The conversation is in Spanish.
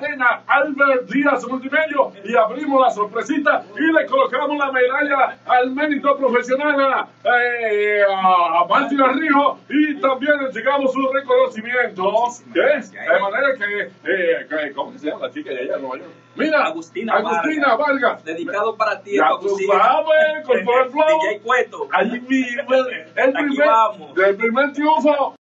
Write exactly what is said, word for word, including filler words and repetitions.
cadena Albert Díaz Multimedio y abrimos la sorpresita y le colocamos la medalla al mérito profesional eh, a, a Martín Rijo y también le llegamos su reconocimiento. ¿Qué? De manera que, eh, que, ¿cómo se llama la chica de allá en Nueva York? Mira, Agustina, Agustina Vargas. Vargas. Dedicado para ti, ya tú sabes, con todo el flow. D J Cueto. Allí mismo, el Aquí primer, vamos. del primer triunfo.